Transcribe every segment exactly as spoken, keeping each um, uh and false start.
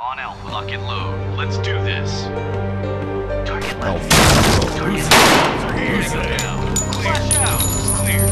On Alpha. Lock and load. Let's do this. Target left. Target left. Go down. Flash out. Clear.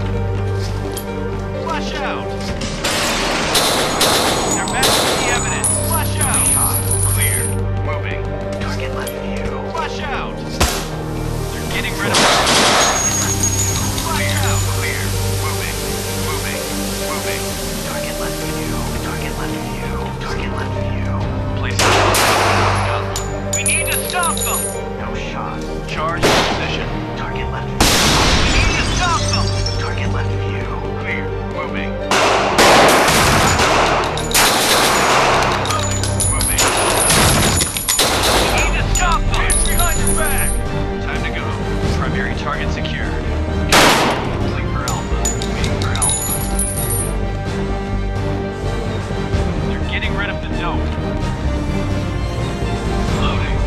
Flash out. They're back with the evidence. Flash out. Clear. Moving. Target left view. Flash out. They're getting rid of it. Flash out. Clear. Moving. Moving. Moving. Target left view. Target left view. Target left view. Place it. We need to stop them. No shot. Charge position. Target left view. We need to stop them. Target left view. Clear. Moving. Moving. Moving. We need to stop them. Hands behind your back. Time to go. Primary target secured. Bling for Alpha. Waiting for Alpha. They're getting rid of the dope. Loading.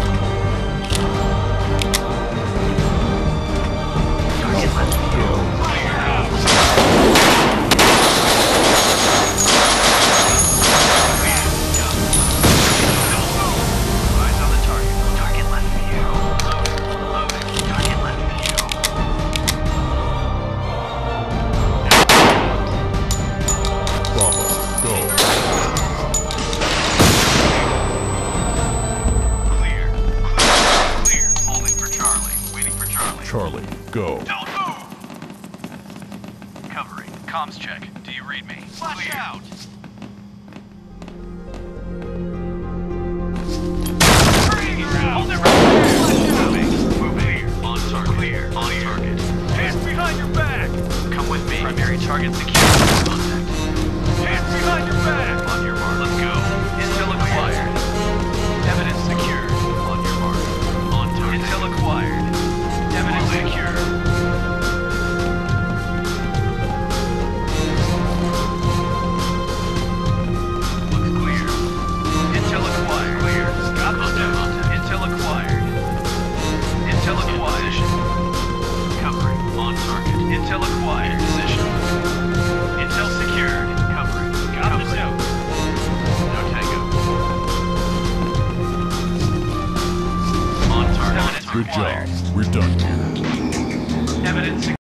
Target left view. Clear out. Eyes on the target. Target left view. Loading. Target left view. Bravo, go. Clear. Clear. Clear. Holding for Charlie. Waiting for Charlie. Charlie, go. Don't move! Covering. Comms check. Do you read me? Flash Clear. Out! Freeze! Hold it right there! Moving. Moving. On target. Clear. On target. Hands behind your back! Come with me. Primary target secure. Contact. Hands behind your back! On your mark. Let's go. Intel acquired. Evidence secured. On your mark. On target. Intel acquired. Evidence secured. Looks clear. Intel acquired. Clear. Got the down. Intel acquired. Intel acquired. Position. Covering. On target. Intel acquired. Position. Intel secured. Covering. Got the down. No tango. On target. Good job. We're done here. Evidence